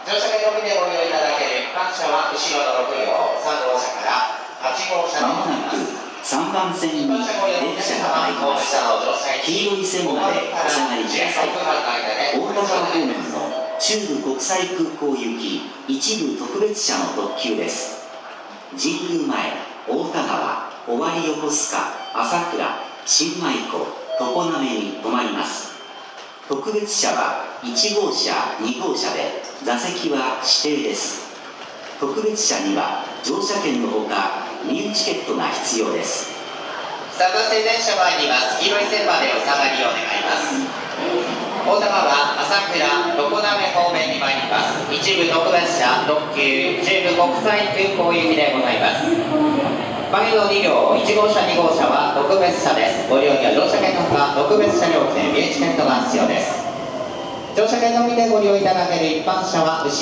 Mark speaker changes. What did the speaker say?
Speaker 1: 乗車券のみでご利用いただける一般車は後ろの6両、3号車から8号車
Speaker 2: まもなく3番線に電車が参ります。黄色い線までお下がりください。大田川方面の中部国際空港行き一部特別車の特急です。神宮前、大田川、尾張横須賀、朝倉、新米湖、常滑に停まります。特別車は1号車、2号車で座席は指定です。特別車には乗車券のほか入チケットが必要です。
Speaker 1: 3番線電車参ります。黄色い線までお下がりを願います。大田川、朝倉、常滑方面に参ります。一部特別車、特急、中部国際空港行きでございます。前の2両、1号車、2号車は特別車です。ご利用には乗車券のほか特別車両券、入チケットが必要です。乗車券のみでご利用いただける一般車は後ろ